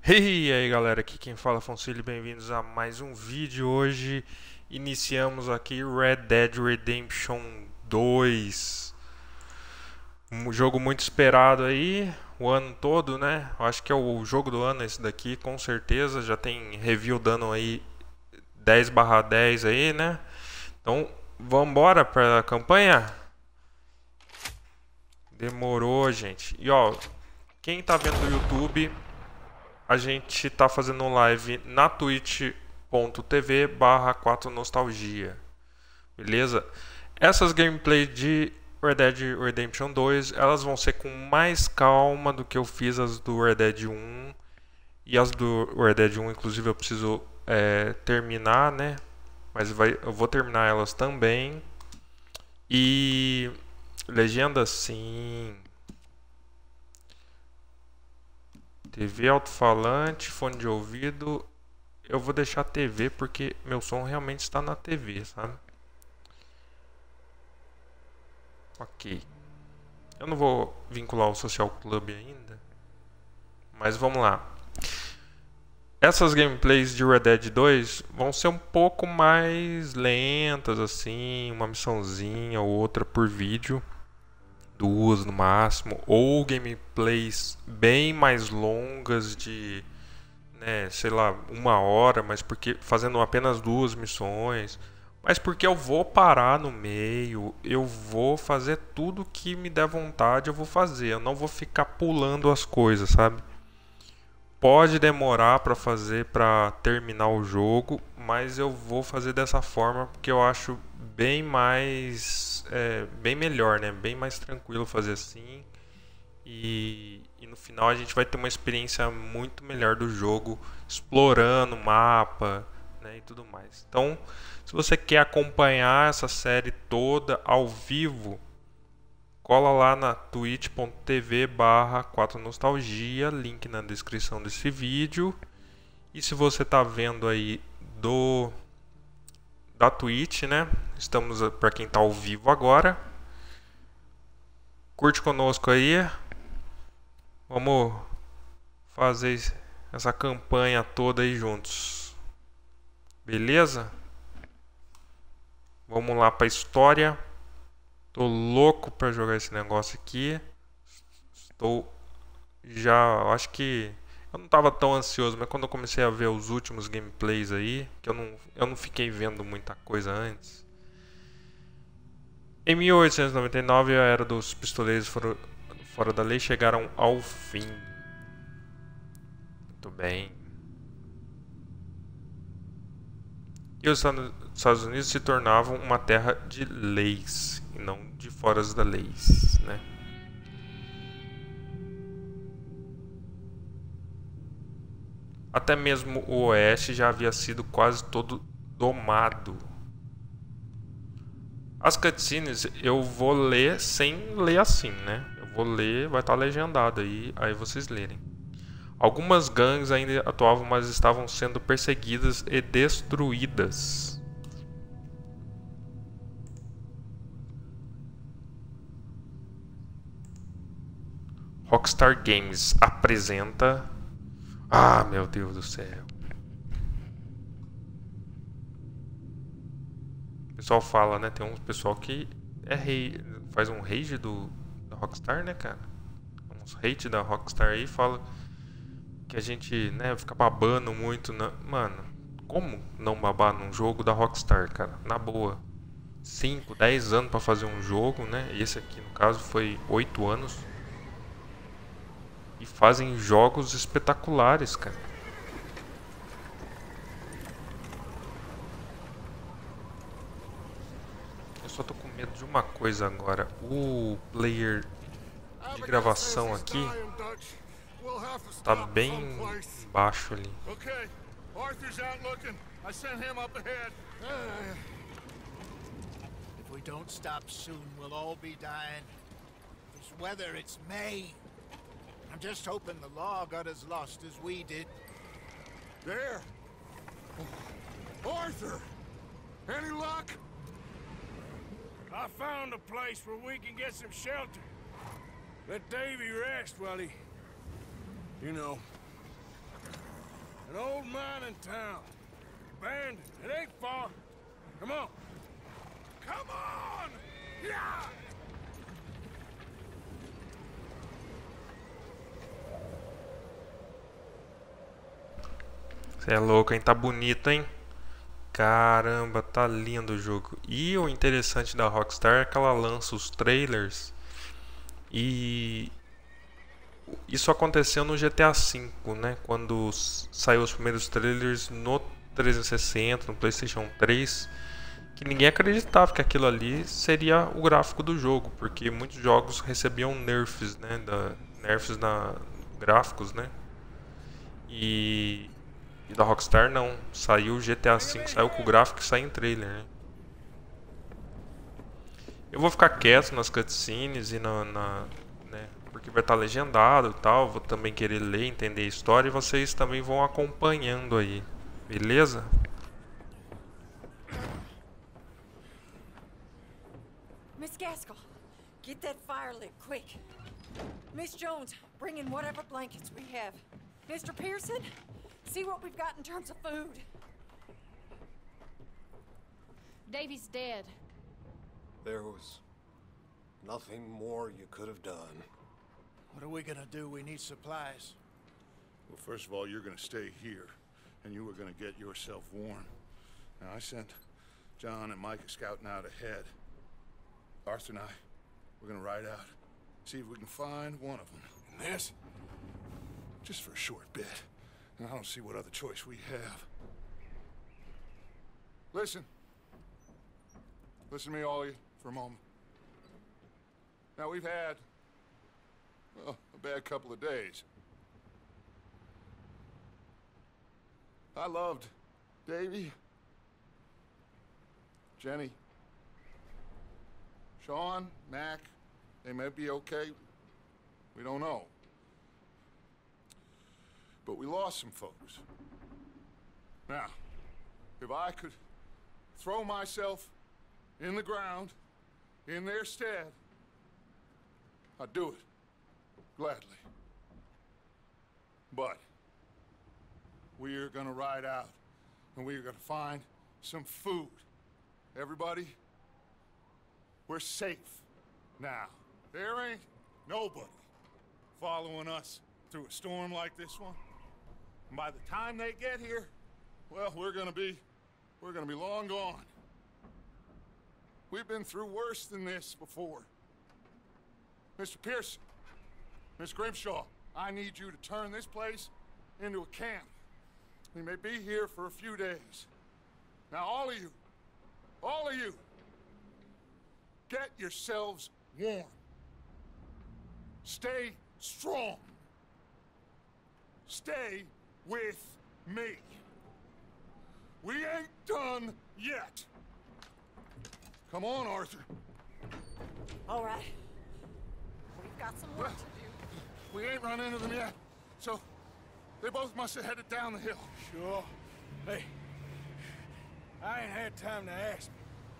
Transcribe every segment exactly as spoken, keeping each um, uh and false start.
E aí galera, aqui quem fala é Afonso, bem-vindos a mais um vídeo. Hoje iniciamos aqui Red Dead Redemption dois, um jogo muito esperado aí, o ano todo, né? Eu acho que é o jogo do ano esse daqui, com certeza. Já tem review dando aí dez barra dez aí, né? Então vamos embora pra campanha? Demorou, gente. E ó, quem tá vendo no YouTube, a gente tá fazendo live na twitch.tv barra 4nostalgia, beleza? Essas gameplays de Red Dead Redemption dois, elas vão ser com mais calma do que eu fiz as do Red Dead um. E as do Red Dead um, inclusive, eu preciso é, terminar, né? Mas vai, eu vou terminar elas também. E... legenda, sim. T V alto-falante, fone de ouvido. Eu vou deixar a T V porque meu som realmente está na T V, sabe? Ok. Eu não vou vincular o Social Club ainda, mas vamos lá. Essas gameplays de Red Dead dois vão ser um pouco mais lentas, assim, uma missãozinha ou outra por vídeo, duas no máximo, ou gameplays bem mais longas de, né, sei lá, uma hora, mas porque fazendo apenas duas missões, mas porque eu vou parar no meio, eu vou fazer tudo que me der vontade, eu vou fazer, eu não vou ficar pulando as coisas, sabe? Pode demorar para fazer, para terminar o jogo, mas eu vou fazer dessa forma porque eu acho bem mais, é, bem melhor, né? Bem mais tranquilo fazer assim. E, e no final a gente vai ter uma experiência muito melhor do jogo, explorando o mapa, né, e tudo mais. Então, se você quer acompanhar essa série toda ao vivo, cola lá na twitch.tv barra 4nostalgia, link na descrição desse vídeo. E se você está vendo aí do da Twitch, né? Estamos para quem está ao vivo agora. Curte conosco aí. Vamos fazer essa campanha toda aí juntos. Beleza? Vamos lá para a história. Tô louco para jogar esse negócio aqui. Estou já, acho que eu não estava tão ansioso, mas quando eu comecei a ver os últimos gameplays aí, que eu não, eu não fiquei vendo muita coisa antes. Em mil oitocentos e noventa e nove, a era dos pistoleiros fora, fora da lei chegaram ao fim. Muito bem. E os Estados Unidos se tornavam uma terra de leis e não de fora da leis, né? Até mesmo o Oeste já havia sido quase todo domado. As cutscenes eu vou ler sem ler assim, né? Eu vou ler, vai estar legendado aí, aí vocês lerem. Algumas gangues ainda atuavam, mas estavam sendo perseguidas e destruídas. Rockstar Games apresenta... Ah, meu Deus do céu. O pessoal fala, né? Tem um pessoal que é rei, faz um rage do, da Rockstar, né, cara? Uns hate da Rockstar aí, fala que a gente, né, fica babando muito. Na... Mano, como não babar num jogo da Rockstar, cara? Na boa. cinco, dez anos pra fazer um jogo, né? Esse aqui, no caso, foi oito anos. E fazem jogos espetaculares, cara. Eu só tô com medo de uma coisa agora. O player de gravação aqui tá bem baixo ali. If we don't stop soon, we'll all be dying. This weather, it's May. I'm just hoping the law got as lost as we did. There! Arthur! Any luck? I found a place where we can get some shelter. Let Davy rest while he... you know... in town. Abandoned. It ain't far. Come on. Come on! Yeah! Você é louco, hein? Tá bonito, hein? Caramba, tá lindo o jogo. E o interessante da Rockstar é que ela lança os trailers e isso aconteceu no G T A cinco, né? Quando saiu os primeiros trailers no trezentos e sessenta, no PlayStation três, que ninguém acreditava que aquilo ali seria o gráfico do jogo, porque muitos jogos recebiam nerfs, né? Da, nerfs na gráficos, né? E E da Rockstar não, saiu o G T A cinco, saiu com o gráfico e sai em trailer, né? Eu vou ficar quieto nas cutscenes e na, na né, porque vai estar legendado e tal, vou também querer ler, entender a história e vocês também vão acompanhando aí, beleza? Miss Gaskell, get that fire lit quick. Miss Jones, bring in whatever blankets we have. Mister Pearson, see what we've got in terms of food. Davy's dead. There was nothing more you could have done. What are we gonna do? We need supplies. Well, first of all, you're gonna stay here, and you were gonna get yourself warm. Now, I sent John and Micah scouting out ahead. Arthur and I, we're gonna ride out, see if we can find one of them. And this, just for a short bit. And I don't see what other choice we have. Listen. Listen to me, all of you, for a moment. Now, we've had, well, a bad couple of days. I loved Davy, Jenny, Sean, Mac. They may be okay. We don't know. But we lost some folks. Now, if I could throw myself in the ground in their stead, I'd do it gladly. But we're gonna ride out and we're gonna find some food. Everybody, we're safe now. There ain't nobody following us through a storm like this one. And by the time they get here, well, we're gonna be, we're gonna be long gone. We've been through worse than this before. Mister Pearson, Miss Grimshaw, I need you to turn this place into a camp. We may be here for a few days. Now, all of you, all of you, get yourselves warm. Stay strong. Stay with me. We ain't done yet. Come on, Arthur. All right. We've got some work to do. We ain't run into them yet, so they both must have headed down the hill. Sure. Hey, I ain't had time to ask.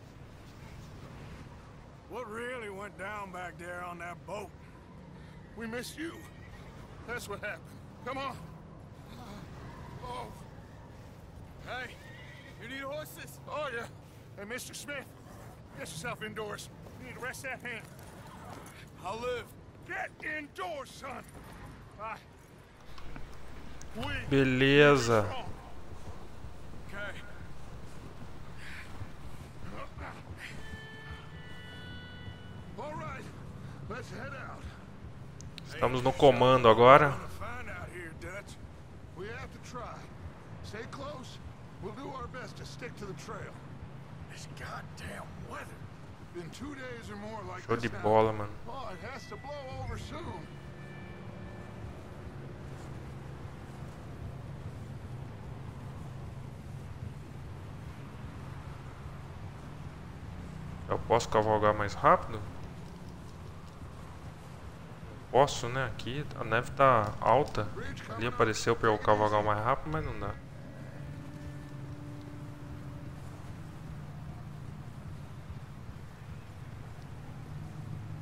What really went down back there on that boat? We missed you. That's what happened. Come on. Oh. Hey, you need horses? Oh, yeah. Hey, Mister Smith, get yourself indoors. You need to rest that hand. I'll live. Get indoors, son. Bye. We Beleza. Okay. All right. Let's head out. Estamos no comando agora. Find out here, Dutch. We have to try. Stay close. We'll do our best to stick to the trail. This goddamn weather. Been two days or more like Show this de now. bola, mano. Oh, it has to blow over soon. Eu posso cavalgar mais rápido? Posso, né? Aqui a neve tá alta. Ali apareceu para eu cavalgar mais rápido, mas não dá.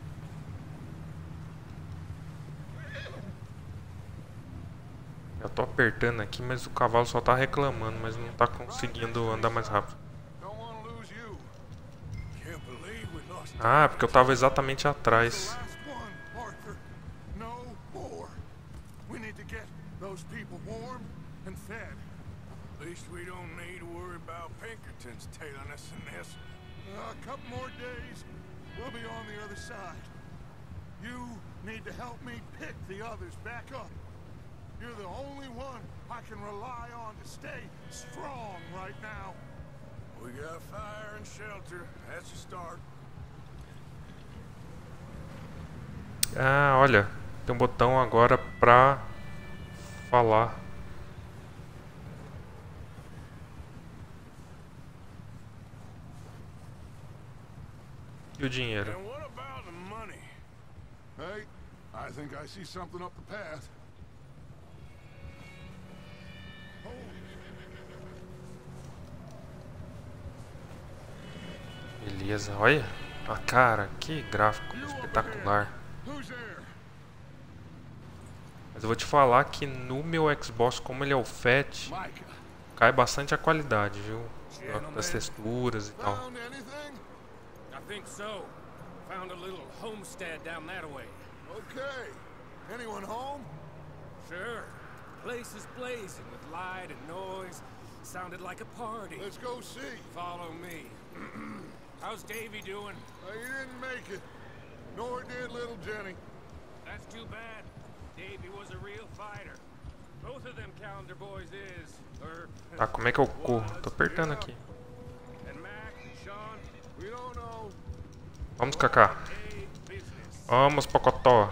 Eu tô apertando aqui, mas o cavalo só tá reclamando, mas não tá conseguindo andar mais rápido. Don't want to lose you. Can't believe we lost Ah, porque eu tava exatamente atrás. Last one, Arthur. No more. We need to get those people warm and fed. At least we don't need to worry about Pinkertons tailing us in this. Uh, a couple more days, we'll be on the other side. You need to help me pick the others back up. You're the only one I can rely on to stay strong right now. We got fire and shelter. That's a start. Ah, olha, tem um botão agora pra falar. E o dinheiro? And what about the money? Hey, I think I see something up the path. Beleza, olha. Ah, cara, que gráfico espetacular. Who's there? Mas eu vou te falar que no meu Xbox, como ele é o Fat, Micah. cai bastante a qualidade, viu? Das texturas e tal. Found anything? I think so. Found a little homestead down that way. Okay. Anyone home? Sure. Place is blazing with light and noise. Sounded like a party. Let's go see. Follow me. How's Davy doing? Uh, he didn't make it. Nor did little Jenny. That's too bad. Davy was a real fighter. Both of them Calendar boys is. Or, Tá, como é que eu corro? Tô apertando aqui. and Mac and Sean, We don't know. Vamos, Kaká. hey, business. Vamos, Pocotó.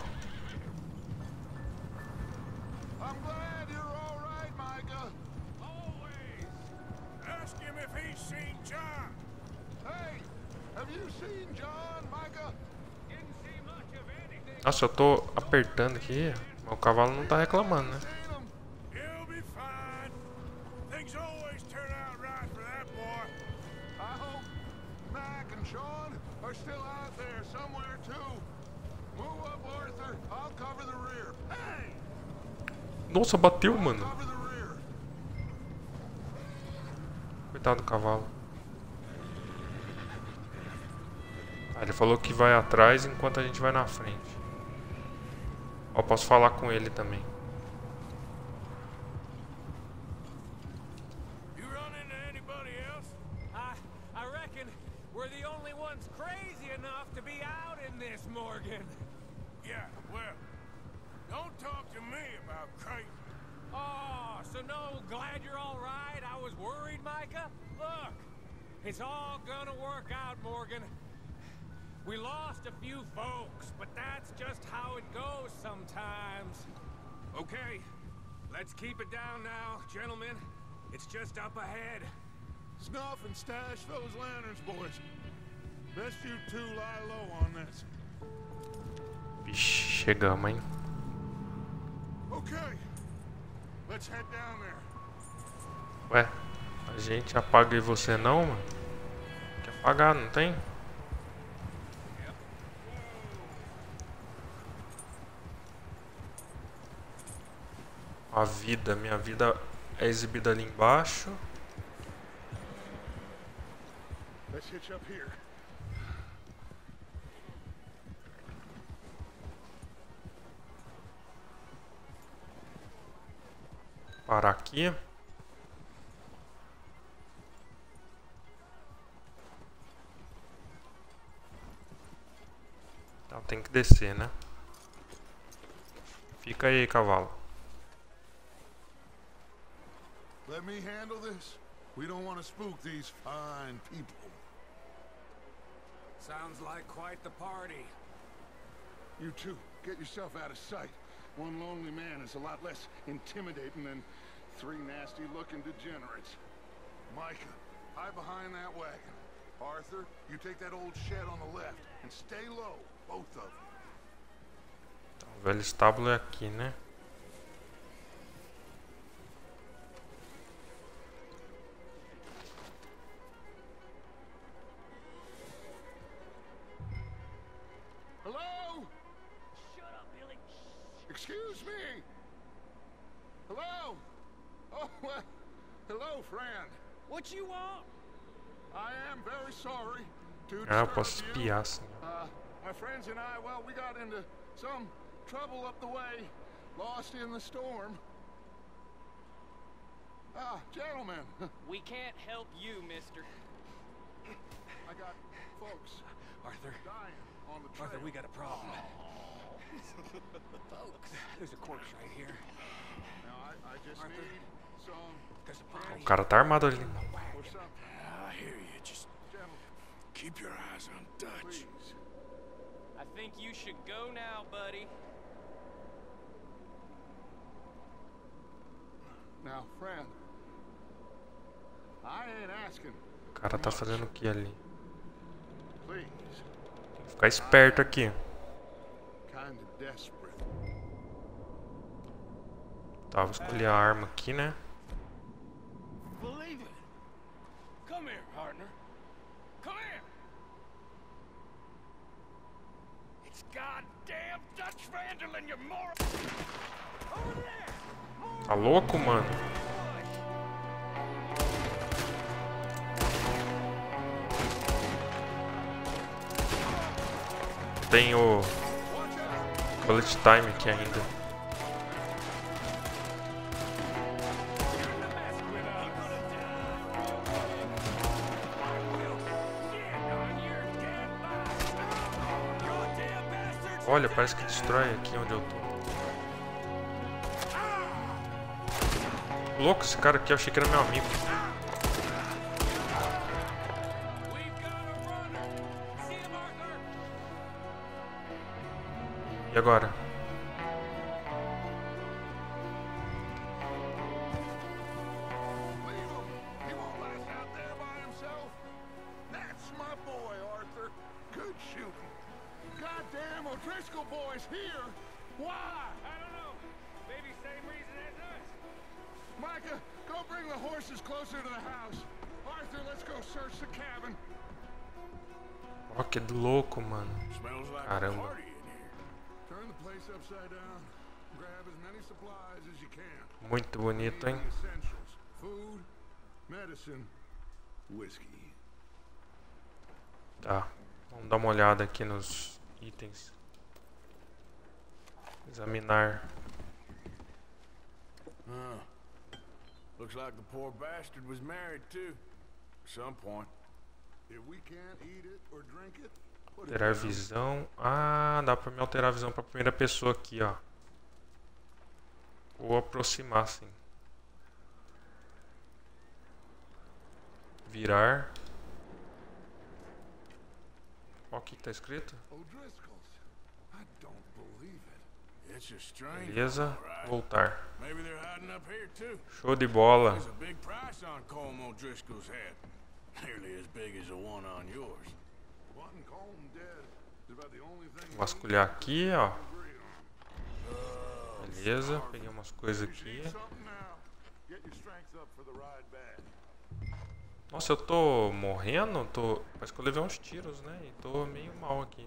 I'm glad you're all right, Micah. Always. Ask him if he's seen John. Hey, have you seen John, Micah? Didn't see much of anything. Nossa, eu tô apertando aqui. Mas o cavalo não tá reclamando, né? Seen him? He'll be fine. Things always turn out right for that boy. I hope Mac and Sean are still out there somewhere too. Move up, Arthur. I'll cover the rear. Hey, Nossa, bateu, mano. cover the rear. Coitado do cavalo. Ah, ele falou que vai atrás enquanto a gente vai na frente. Ó, posso falar com ele também. You run into anybody else? I, I reckon we're the only ones crazy enough to be out in this, Morgan. Yeah, well, don't talk to me about crazy. Oh, so no, glad you're all right. I was worried, Micah. Look, it's all gonna work out, Morgan. We lost a few folks, but that's just how it goes sometimes. Okay, let's keep it down now, gentlemen. It's just up ahead. Snuff and stash those lanterns, boys. Best you two lie low on this. Vixe, chegamos, hein? Okay, let's head down there. Ué, a gente apaga e você não, mano? Quer apagar, não tem? A vida, minha vida é exibida ali embaixo. Let's hitch up here. Parar aqui. Então tem que descer, né? Fica aí, cavalo. Let me handle this. We don't want to spook these fine people. Sounds like quite the party. You two, get yourself out of sight. One lonely man is a lot less intimidating than three nasty-looking degenerates. Micah, hide behind that wagon. Arthur, you take that old shed on the left and stay low, both of you. Então, o velho estábulo é aqui, né? Hello? Shut up, Billy. Excuse me. Hello? Well, hello, friend. What you want? I am very sorry to Ah, eu disturb posso you. espiar assim. Uh, my friends and I, well, we got into some trouble up the way, lost in the storm. Ah, gentlemen, We can't help you, mister. I got folks Arthur, dying on the trail. Arthur, we got a problem. Folks. There's a corpse right here. Now, I, I just Arthur. need some There's a O body. cara tá armado ali. or something. I hear you. Just Gentlemen, keep your eyes on Dutch. please. I think you should go now, buddy. Now, friend, I ain't asking. O cara tá fazendo o que ali? Please, Tem que ficar esperto aqui. kind of desperate. Tá, vou escolher a arma aqui, né? Believe it. Come here, partner. Come here. It's goddamn Dutch Vanderlyn, you moron. Over there. Tá louco, mano? Tem o bullet time aqui ainda. Olha, parece que destrói aqui onde eu tô. Louco esse cara aqui, eu achei que era meu amigo. E agora? Leave him. He won't last out there by himself. That's my boy, Arthur. Good shooting. Goddamn O'Driscoll boy's here. Why? I don't know. Maybe same reason as us. Micah, go bring the horses closer to the house. Arthur, let's go search the cabin. Ó, que louco, mano. Smells like Caramba. a party in here. Turn the place upside down. Grab as many supplies as you can. Muito bonito, hein? The essentials. Food, medicine, whiskey. Tá. Vamos dar uma olhada aqui nos itens. Examinar. Huh. Looks like the poor bastard was married too. At some point. If we can't eat it or drink it, put it Alterar down. visão. Ah, dá pra me alterar a visão pra primeira pessoa aqui, ó. Ou aproximar, sim. Virar. Ó, o que tá escrito? O'Driscoll's. I don't believe it. It's a strange Beleza. one, all right. Voltar. Maybe they're hiding up here too. Show de bola. There's a big price on Colm O'Driscoll's head. Nearly as big as the one on yours. Wanting Colm dead is about the only thing we Vasculhar aqui, ó. agree on. Beleza. Peguei umas coisas You aqui. need something now. Get your strength up for the ride back. Nossa, eu tô morrendo? Tô... Parece que eu levei uns tiros, né? E tô meio mal aqui.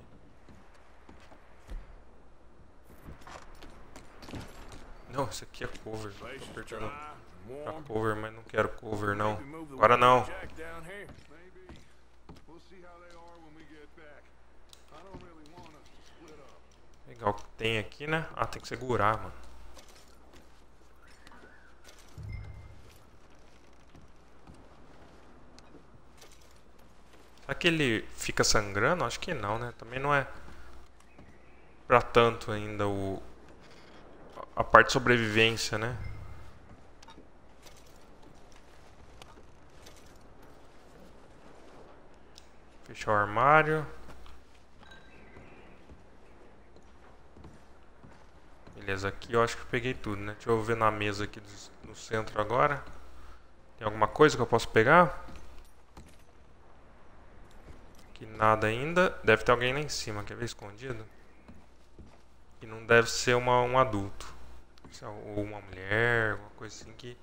Não, isso aqui é cover. Tô Place is apertando dry, pra warm. cover, mas não quero cover, não. Maybe move the Agora não. Jack down here. Maybe. We'll see how they are when we get back. I don't really want us to split up. Legal o que tem aqui, né? Ah, tem que segurar, mano. Será que ele fica sangrando? Acho que não, né? Também não é pra tanto ainda o... a parte de sobrevivência, né? Fechar o armário. Beleza, aqui eu acho que eu peguei tudo, né? Deixa eu ver na mesa aqui do- no centro agora. Tem alguma coisa que eu posso pegar? Aqui nada ainda. Deve ter alguém lá em cima, quer ver escondido? E não deve ser uma, um adulto. Isso é- Ou uma mulher, alguma coisa assim que...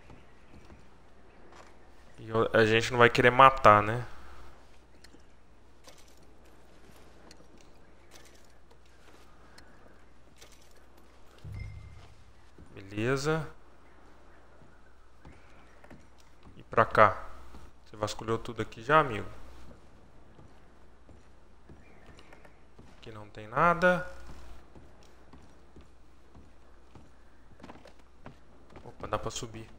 E eu- a gente não vai querer matar, né? Beleza. pra cá. Você vasculhou tudo aqui já, amigo? Aqui não tem nada. Opa, dá pra subir.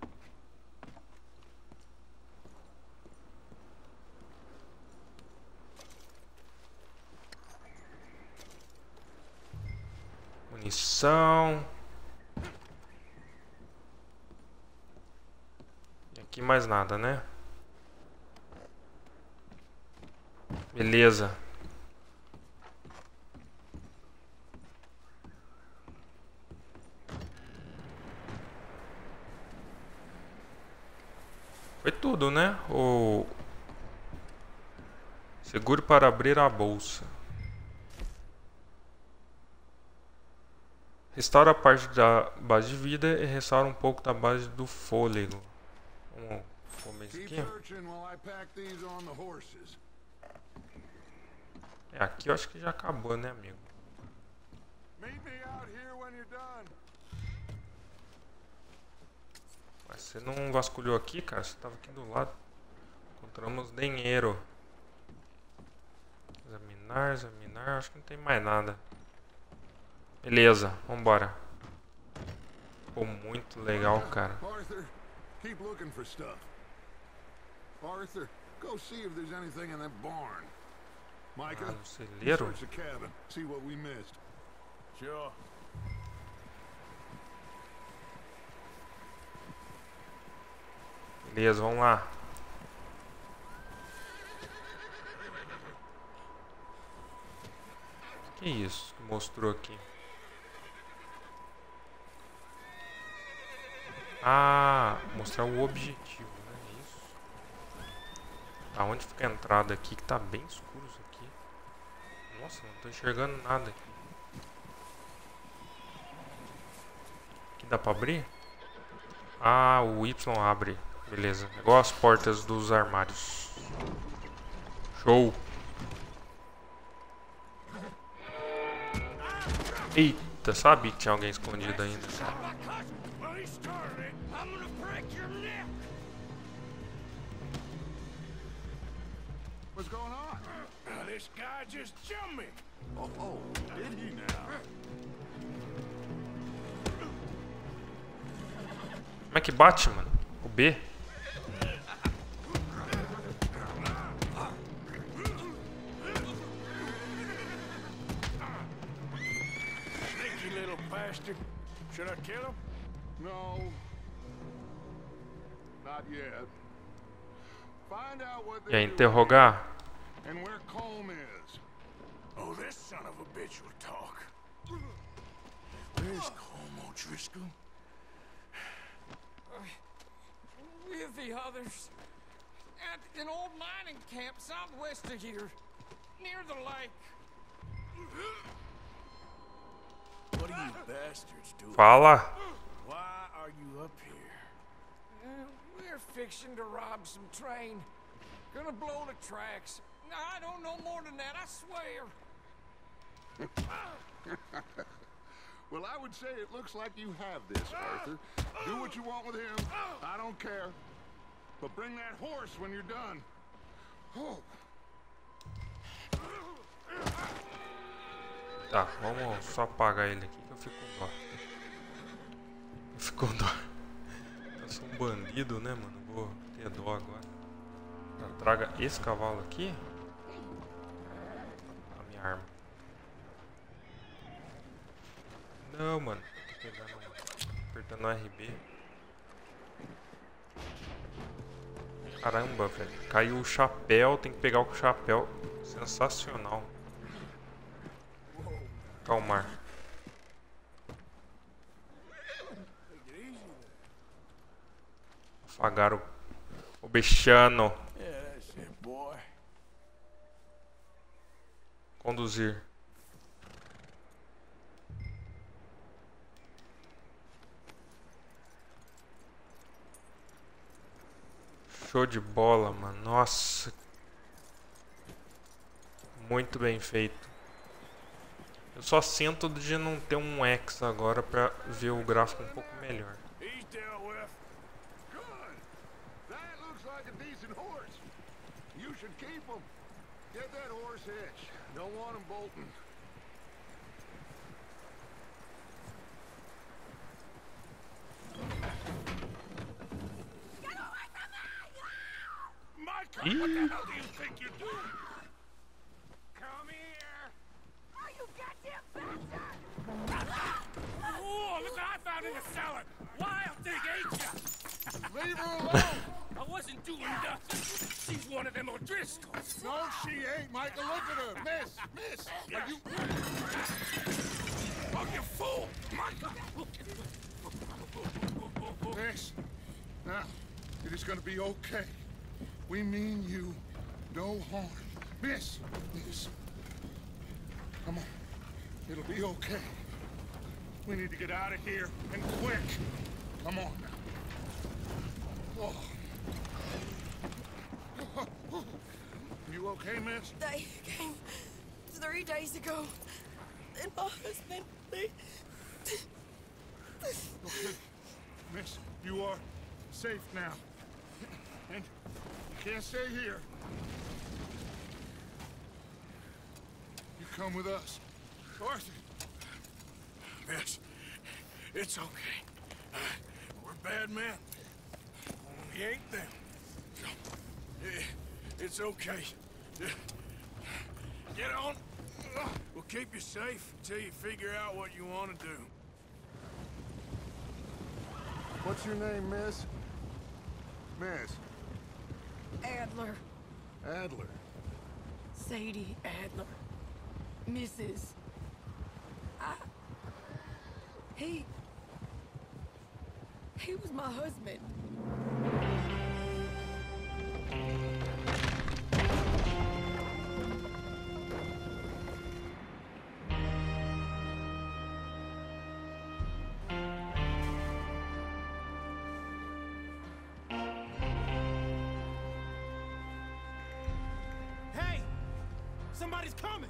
Munição. E aqui mais nada, né? Beleza. Foi tudo, né? O... Segure para abrir a bolsa. Restaura a parte da base de vida e restaura um pouco da base do fôlego. Vamos comer isso aqui. É, aqui eu acho que já acabou, né, amigo? Mas você não vasculhou aqui, cara? Você tava aqui do lado. Encontramos dinheiro. Examinar, examinar. Acho que não tem mais nada. Beleza, vambora. Ficou muito legal, cara. Arthur, keep looking for stuff. Arthur, go see if there's anything in that barn. Micah, Ah, no celeiro? search the cabin, see what we missed. Sure. Beleza, vamos lá. Que isso que mostrou aqui? Ah, mostrar o objetivo, né? Isso. Aonde fica a entrada aqui, que tá bem escuro isso aqui. Nossa, não tô enxergando nada aqui. Aqui dá pra abrir? Ah, o Y abre. Beleza. Igual as portas dos armários. Show. Eita, sabia que tinha alguém escondido ainda. What's going on? Uh, this guy just jumped me. Oh, oh, did he now? Como é que bate, mano? O B? Sneaky little bastard. Should I kill him? No. Not yet. Find out what E they're aí, interrogar? doing and where Colm is. Oh, this son of a bitch will talk. Where's Colm O'Driscoll? With the others. At an old mining camp southwest of here. Near the lake. What are you bastards doing? Fala. Why are you up here? Uh, we're fixing to rob some train. Gonna blow the tracks. I don't know more than that, I swear. Well, I would say it looks like you have this, Arthur. Do what you want with him. I don't care. But bring that horse when you're done. Oh. Tá, vamos só apagar ele aqui que eu fico com dó. Eu fico com dó. Eu sou um bandido, né, mano? Vou ter dó agora. Tá, traga esse cavalo aqui. A minha arma. Não, mano. Tô pegando, apertando R B. Caramba, velho. Caiu o chapéu. Tem que pegar o chapéu. Sensacional. Calmar. Afagar o, o bichano. Yeah, that's it, boy. Conduzir. Show de bola, mano. Nossa. Muito bem feito. Eu só sinto de não ter um X agora pra ver o gráfico um pouco melhor. He's dealt with. Good. That looks like a decent horse. You should keep him. Get that horse hitched. Don't want him bolting. Get away from me! Micah, what the hell do you think you're doing? Come here! Are you goddamn bastard? Oh, look what I found in the cellar! Wild thing, ain't ya? Leave her alone! I wasn't doing nothing. She's one of them O'Driscolls. No, she ain't, Micah. Look at her. Miss, miss. Are you... Oh, you fool! Micah! Miss, now, it is gonna be okay. We mean you no harm. Miss, miss. Come on. It'll be okay. We need to get out of here, and quick. Come on now. Oh. You okay, miss? They came three days ago. And my husband, they... Okay. Miss, you are safe now. And you can't stay here. You come with us. Arthur. Miss, it's okay. Uh, we're bad men. We ain't them. So, eh, it's okay. Uh, Get on. We'll keep you safe until you figure out what you want to do. What's your name, miss? Miss. Adler. Adler. Sadie Adler. Missus I... He... He was my husband. Hey! Somebody's coming!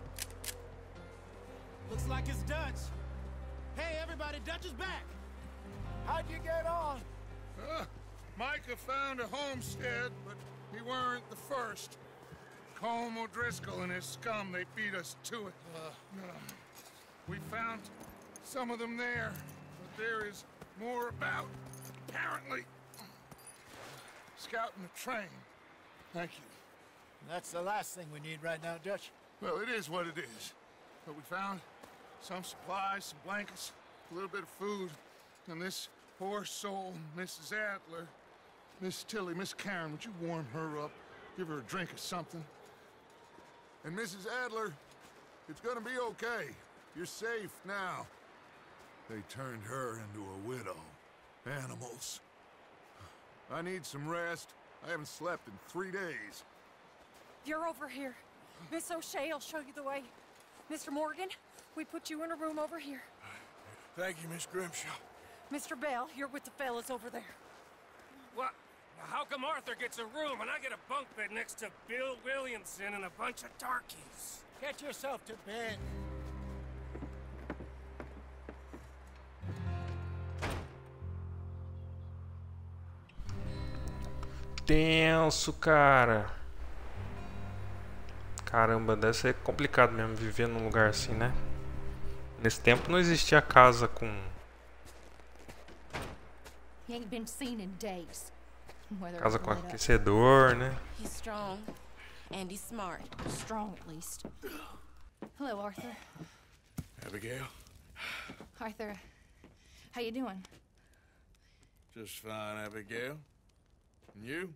Looks like it's Dutch. Hey, everybody, Dutch is back! How'd you get on? Uh, Micah found a homestead, but he weren't the first. Colm O'Driscoll and his scum, they beat us to it. Uh, uh, we found some of them there, but there is more about, apparently. Scouting the train. Thank you. That's the last thing we need right now, Dutch. Well, it is what it is. But we found some supplies, some blankets, a little bit of food, and this poor soul, Missus Adler, Miss Tilly, Miss Karen, would you warm her up? Give her a drink or something? And Missus Adler, it's gonna be okay. You're safe now. They turned her into a widow. Animals. I need some rest. I haven't slept in three days. You're over here. Miss O'Shea will show you the way. Mister Morgan, we put you in a room over here. Thank you, Miss Grimshaw. Mister Bell, you're with the fellas over there. What? How come Arthur gets a room and I get a bunk bed next to Bill Williamson and a bunch of darkies? Get yourself to bed. Tenso, cara. Caramba, deve ser complicado mesmo viver num lugar assim, né? Nesse tempo não existia casa com... He ain't been seen in days. Whether Casa it's com lit up. aquecedor, né? He's strong. And he's smart. Strong, at least. Hello, Arthur. Abigail? Arthur, how you doing? Just fine, Abigail. And you?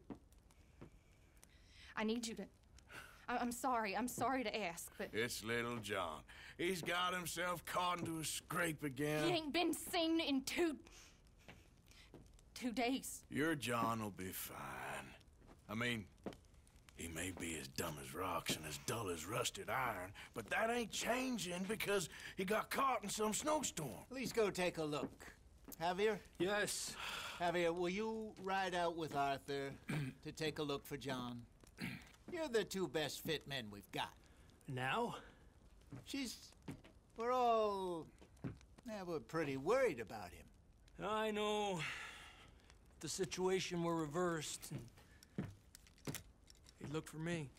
I need you to... I I'm sorry. I'm sorry to ask, but... It's little John. He's got himself caught into a scrape again. He ain't been seen in two... two days. Your John will be fine. I mean, he may be as dumb as rocks and as dull as rusted iron, but that ain't changing because he got caught in some snowstorm. Please go take a look. Javier? Yes. Javier, will you ride out with Arthur to take a look for John? You're the two best fit men we've got. Now? She's... We're all... Yeah, we're pretty worried about him. I know. If the situation were reversed, and could look for me.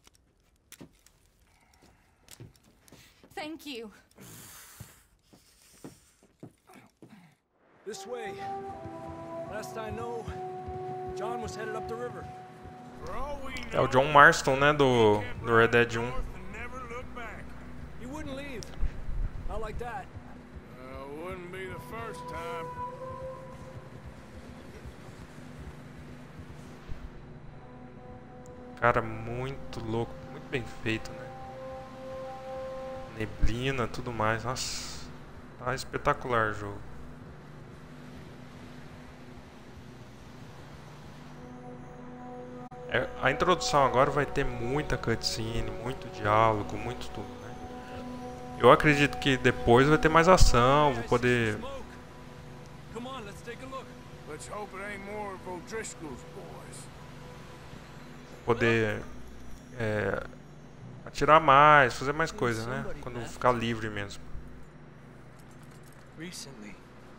Thank you. This way. Last I know, John was headed up the river. É o John Marston, né, do, do Red Dead um. He wouldn't leave. Not like that. Uh, wouldn't be the first time. Cara, muito louco, muito bem feito, né? Neblina, tudo mais. Nossa, tá espetacular o jogo. É, a introdução agora vai ter muita cutscene, muito diálogo, muito tudo, né? Eu acredito que depois vai ter mais ação, vou poder poder é, atirar mais, fazer mais coisas, né? Quando ficar livre mesmo. Recently.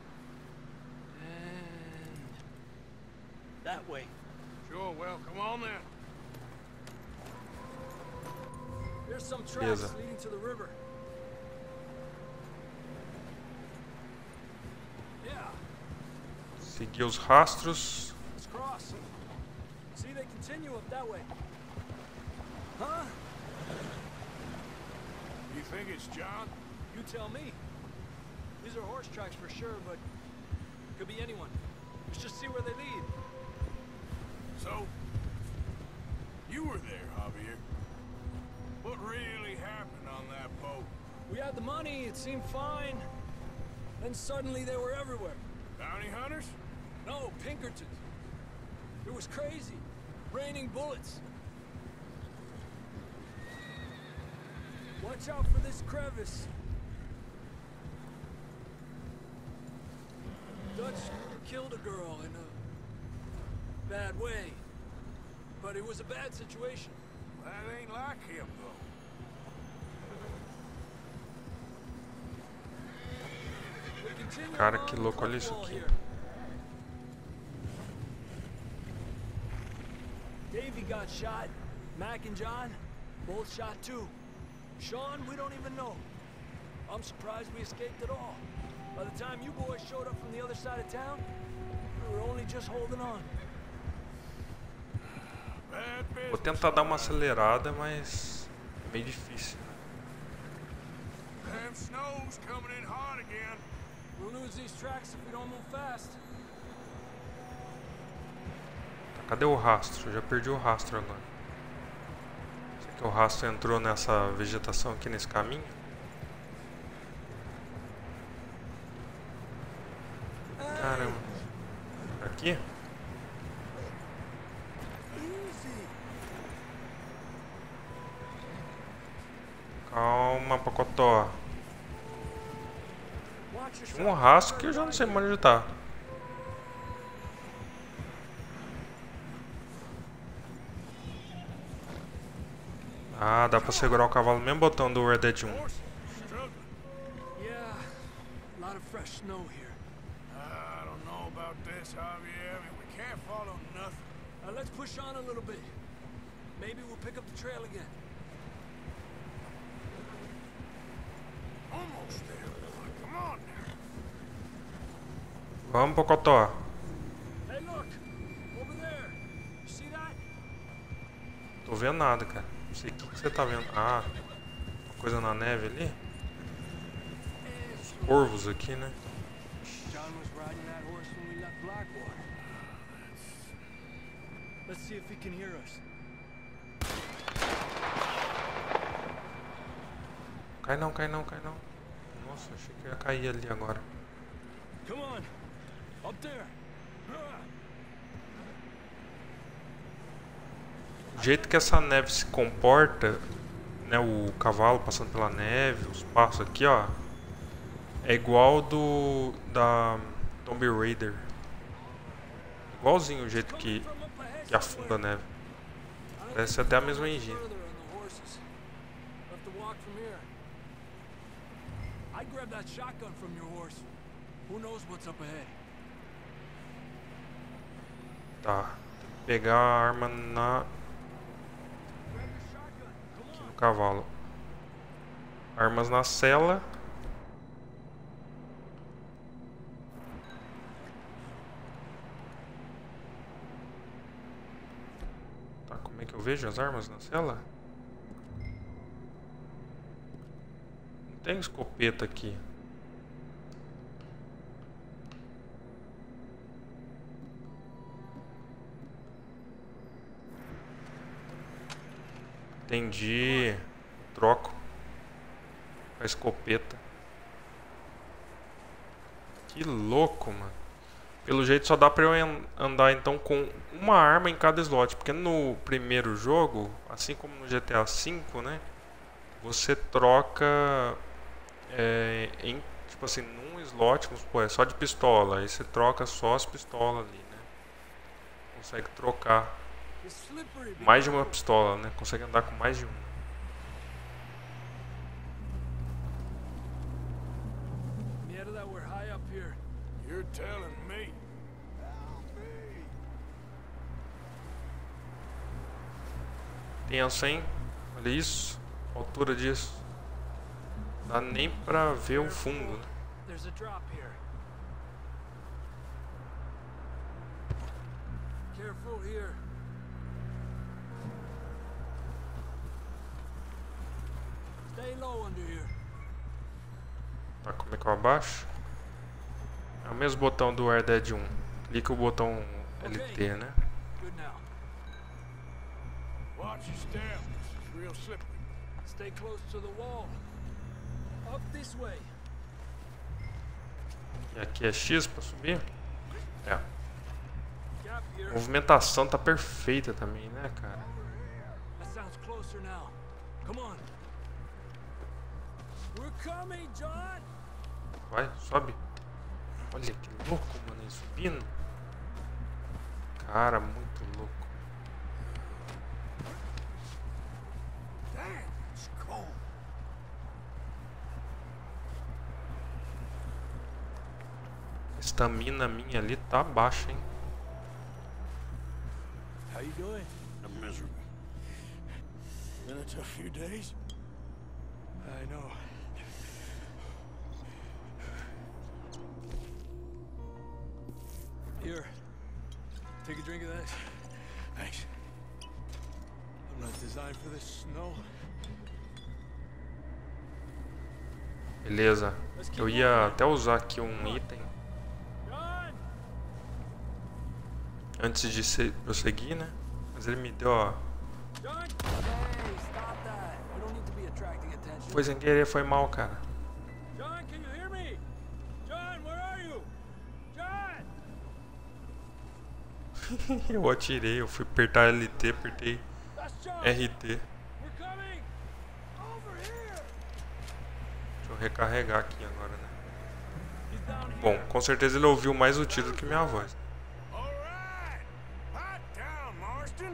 And that way. Sure, well, come on then. There's some tracks Beleza. leading to the river. Yeah. Seguir os rastros. Let's cross. See, they continue up that way. Huh? You think it's John? You tell me. These are horse tracks for sure, but could be anyone. Let's just see where they lead. So, you were there, Javier. What really happened on that boat? We had the money, it seemed fine. Then suddenly they were everywhere. Bounty hunters? No, Pinkertons. It was crazy. Raining bullets. Watch out for this crevice. Dutch killed a girl in a bad way. But it was a bad situation. That ain't like him, though. Cara, que louco, olha isso aqui. Davey got shot. Mac and John, both shot too. Sean, we don't even know. I'm surprised we escaped at all. By the time you boys showed up from the other side of town, we were only just holding on. Vou tentar dar uma acelerada, mas é meio difícil. Damn snow's coming in hard again. We'll lose these tracks if we don't move fast. Tá, cadê o rastro? Já perdi o rastro agora. Será que o rastro entrou nessa vegetação aqui nesse caminho? Caramba. Aqui? Calma, Pocotó. Tinha um rastro que eu já não sei mais onde tá. Ah, dá pra segurar o cavalo no mesmo botão do Red Dead um. Yeah, a lot of fresh snow here. I don't know about this, Javier. I mean, we can't follow nothing. Uh, let's push on a little bit. Maybe we'll pick up the trail again. Almost there, boy. Come on now. Vamos, Pocotó. Hey, look! Over there! You see that? Tô vendo nada, cara. Não sei o que você tá vendo. Ah, uma coisa na neve ali. Os corvos aqui, né? John was riding that horse when we left Blackwater. Let's see if he can hear us. Cai não, cai não, cai não. Nossa, achei que ia cair ali agora. Come on! Up there! O jeito que essa neve se comporta, né, o cavalo passando pela neve, os passos aqui, ó, é igual do da Tomb Raider. Igualzinho o jeito que, que afunda a neve. Parece até a mesma engine. I grabbed that shotgun from your horse. Who knows what's up ahead? Tá, tem que pegar a arma na cavalo. Armas na cela. Tá, como é que eu vejo as armas na cela? Não tem escopeta aqui. Entendi. Troco a escopeta. Que louco, mano. Pelo jeito só dá pra eu andar então com uma arma em cada slot. Porque no primeiro jogo, assim como no G T A cinco, né? Você troca é, em, tipo assim, num slot, vamos supor, é só de pistola. Aí você troca só as pistolas ali, né? Consegue trocar mais de uma pistola, né? Consegue andar com mais de uma. You're telling me. Tenso, hein? Olha isso. A altura disso. Não dá nem pra ver o fundo, né? There's a drop here. Careful here. Stay low under here. Tá, como é que eu abaixo? É o mesmo botão do Red Dead um. Clica o botão L T, né? Good now. Watch your step. This is real slippery. Stay close to the wall. Up this way. E aqui é X pra subir? É. Gap A here. movimentação tá perfeita também, né, cara? That sounds closer now. Come on. We're coming, John. Vai, sobe. Olha que louco, mano, ele subindo. Cara, muito louco. Damn, it's cold. A estamina minha ali tá baixa, hein? How you doing? I'm miserable. Been a tough few days. I know. Here. Take a drink of that. Thanks. I'm not designed for this snow. Beleza. Eu ia até usar aqui um item antes de se prosseguir, né? Mas ele me deu, ó. Foi sem querer, foi mal, cara. John, can you hear me? John, where are you? John! Eu atirei, eu fui apertar L T, apertei R T. We're coming. Over here. Deixa eu recarregar aqui agora, né? Bom, com certeza ele ouviu mais o tiro do que minha voz. All right. Hot down, Marston.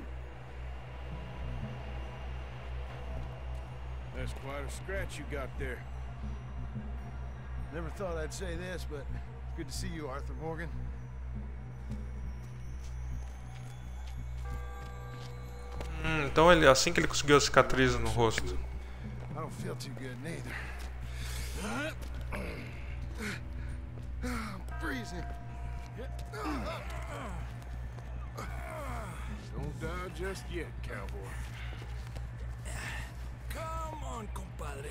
That's quite a scratch you got there. Never thought I'd say this, but good to see you, Arthur Morgan. Hum, então ele, assim que ele conseguiu a cicatriz no rosto. I don't feel too good neither. I'm freezing. Don't die just yet, cowboy. Come on, compadre.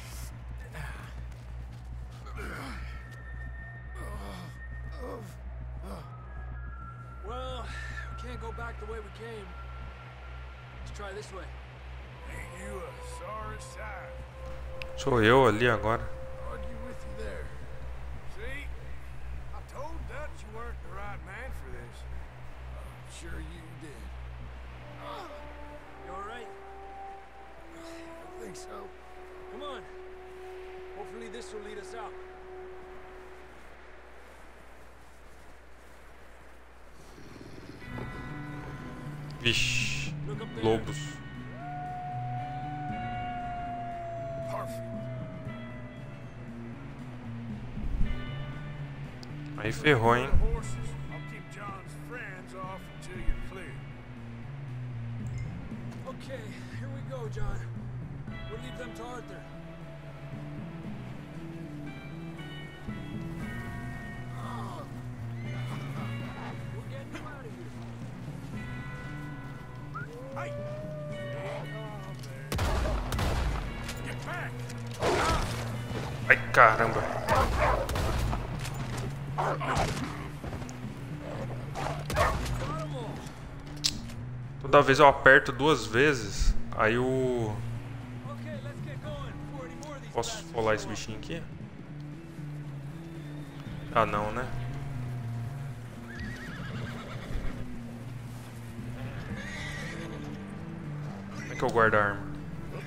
Well, we can't go back the way we came. Let's try this way. Ain't you a sorry sight? Sou eu ali agora. Argue with you there. See? I told Dutch you weren't the right man for this. I'm sure you did. You alright? I think so. Come on. Hopefully this will lead us out. Vixe, lobos. Aí ferrou, hein? Okay, here we go, John. We'll leave them to Arthur. We're getting you out of here. Hey! Get back! Ai, caramba. Toda vez eu aperto duas vezes, aí o... Posso rolar esse bichinho aqui? Ah, não, né? Como é que eu guardo a arma?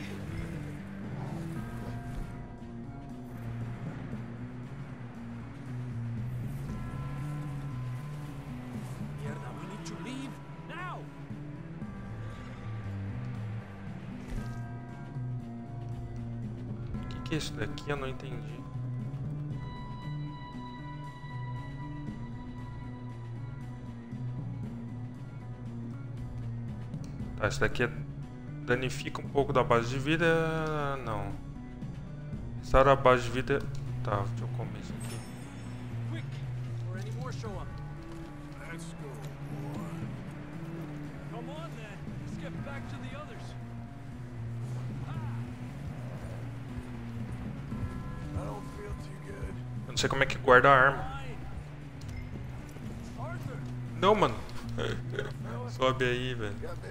O que é isso daqui? Eu não entendi. Tá, isso daqui é... danifica um pouco da base de vida. Não. Restaurar a base de vida. Tá, deixa eu comer isso aqui. Eu não sei como é que guarda a arma. Não, mano. Sobe aí, velho.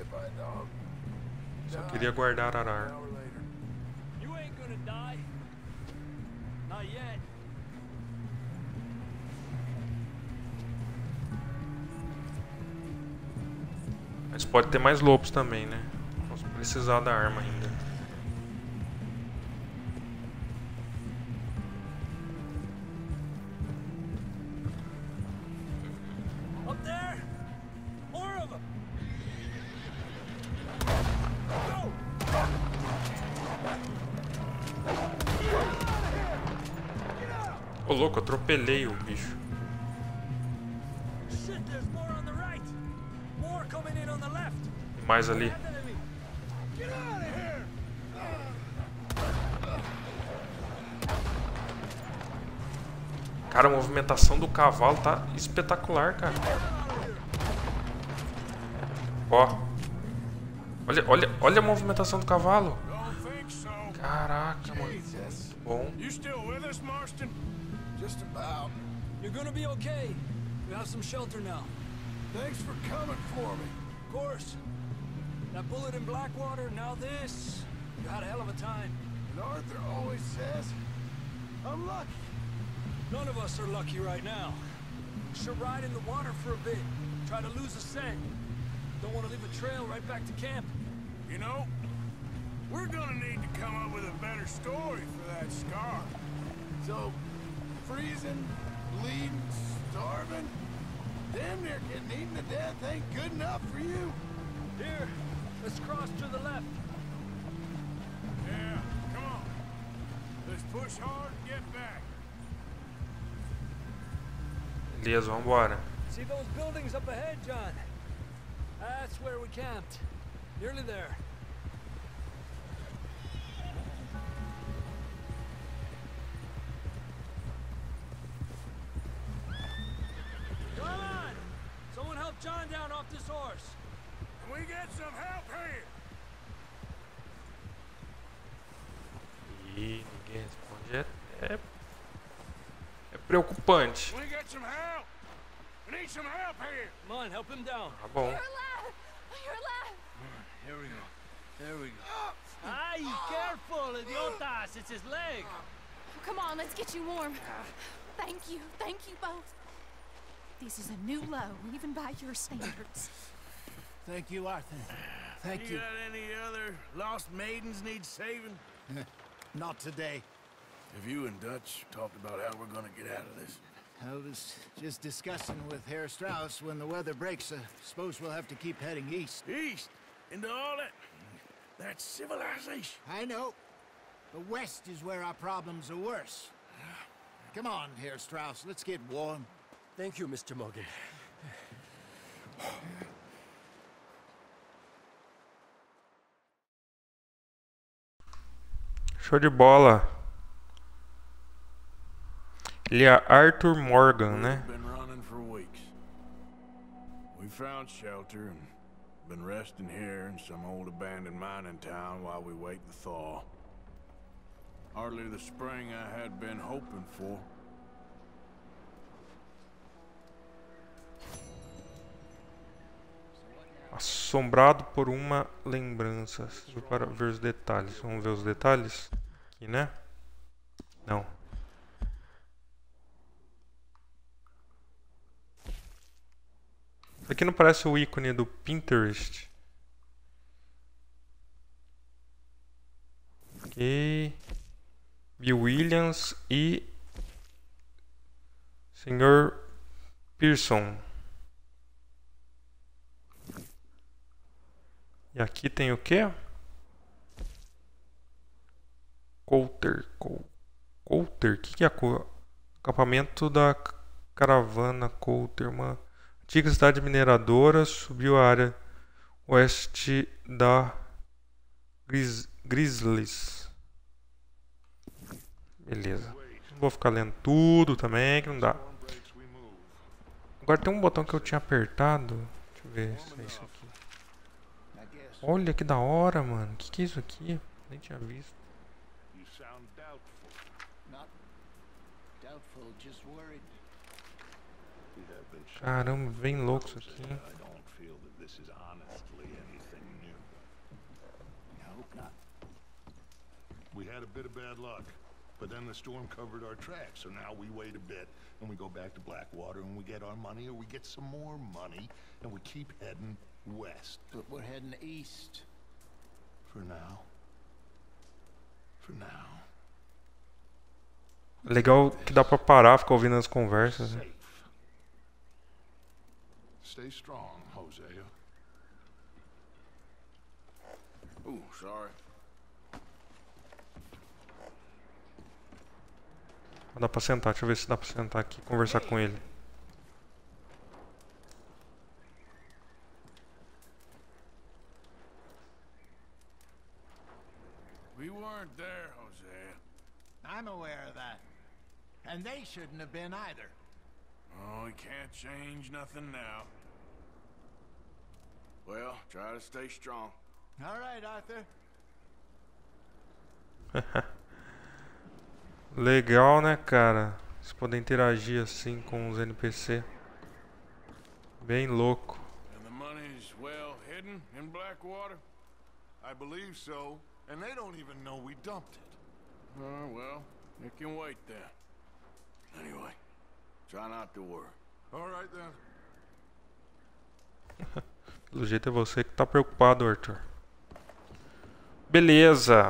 Só queria guardar a arma. Mas pode ter mais lobos também, né? Posso precisar da arma ainda. Ô louco, atropelei o bicho. Tem mais ali. Cara, a movimentação do cavalo tá espetacular, cara. Ó. Olha, olha, olha a movimentação do cavalo. Caraca, mano. Muito bom. Just about. You're gonna be okay. We have some shelter now. Thanks for coming for me. Of course. That bullet in Blackwater, now this. You had a hell of a time. And Arthur always says, I'm lucky. None of us are lucky right now. Should ride in the water for a bit. Try to lose a scent. Don't want to leave a trail right back to camp. You know, we're gonna need to come up with a better story for that scar. So, freezing, bleeding, starving, damn near getting eaten to death ain't good enough for you. Here, let's cross to the left. Yeah, come on. Let's push hard and get back. Beleza, vambora. See those buildings up ahead, John? That's where we camped. Nearly there. Come on! Someone help John down off this horse. Can we get some help here? E ninguém responde. É, é, é preocupante. Can we get some help? We need some help here. Come on, help him down. Tá bom. You're alive! You're alive! Here we go. There we go. Ay, careful, idiotas! It's his leg. Come on, let's get you warm. Thank you, thank you both. This is a new low, even by your standards. Thank you, Arthur. Thank you. you. Got any other lost maidens need saving? Not today. Have you and Dutch talked about how we're gonna get out of this? I was just discussing with Herr Strauss when the weather breaks. I suppose we'll have to keep heading east. East? Into all that... that civilization? I know. But west is where our problems are worse. Come on, Herr Strauss. Let's get warm. Thank you, Mister Morgan. Show de bola. Ele é Arthur Morgan, né? We found shelter and been resting here in some old abandoned mining town while we wait the thaw. Hardly the spring I had been hoping for. Assombrado por uma lembrança. Para ver os detalhes. Vamos ver os detalhes? Aqui, né? Não. Isso aqui não parece o ícone do Pinterest. Ok. Bill Williams e senhor Pearson. E aqui tem o quê? Coulter. Coulter? O que, que é o acampamento da caravana Coulter? Uma antiga cidade mineradora, subiu a área oeste da Gris Grizzlies. Beleza. Não vou ficar lendo tudo também, que não dá. Agora tem um botão que eu tinha apertado. Deixa eu ver se é isso aqui. Olha que da hora, mano. O que, que é isso aqui? Nem tinha visto. Caramba, bem louco isso aqui. We had a bit of bad luck, but then the storm covered our tracks, so now we wait a bit and we go back to Blackwater and we get our money or we get some more money and we keep heading west. But we're heading east. For now. For now. Legal que dá pra parar, ficar ouvindo as conversas. Né? Stay strong, Hosea. Oh, sorry. Dá pra sentar, deixa eu ver se dá pra sentar aqui e conversar com ele. We weren't there, Hosea. I'm aware of that. And they shouldn't have been either. Oh, we can't change nothing now. Well, try to stay strong. All right, Arthur. Legal, né, cara? Você poder interagir assim com os N P C. Bem louco. And the money's well hidden in Blackwater? I believe so, and they don't even know we dumped it. Oh, well, it can wait then. Anyway, try not to worry. All right then. Pelo jeito é você que tá preocupado, Arthur. Beleza.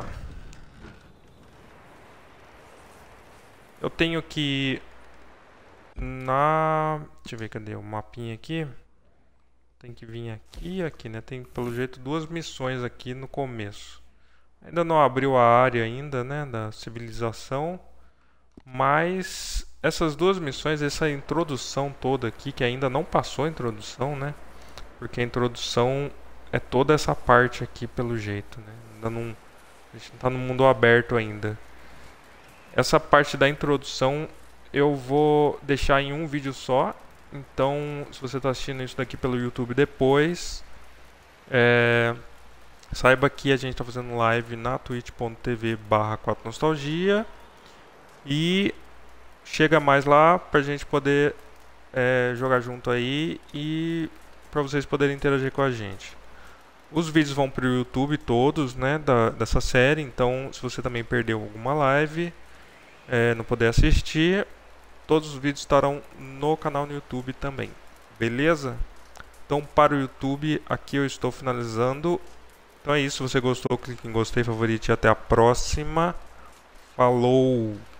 Eu tenho que na... Deixa eu ver, cadê o mapinha aqui? Tem que vir aqui e aqui, né? Tem, pelo jeito, duas missões aqui no começo. Ainda não abriu a área ainda, né? Da civilização. Mas essas duas missões, essa introdução toda aqui, que ainda não passou a introdução, né? Porque a introdução é toda essa parte aqui, pelo jeito, né? Ainda não... A gente não tá no mundo aberto ainda. Essa parte da introdução eu vou deixar em um vídeo só. Então, se você está assistindo isso daqui pelo YouTube depois, é, saiba que a gente está fazendo live na twitch ponto tv barra quatro nostalgia. E chega mais lá para a gente poder é, jogar junto aí e para vocês poderem interagir com a gente. Os vídeos vão para o YouTube todos, né, da, dessa série. Então, se você também perdeu alguma live, É, não poder assistir, todos os vídeos estarão no canal no YouTube também, beleza? Então para o YouTube, aqui eu estou finalizando. Então é isso, se você gostou, clique em gostei, favorite e até a próxima. Falou!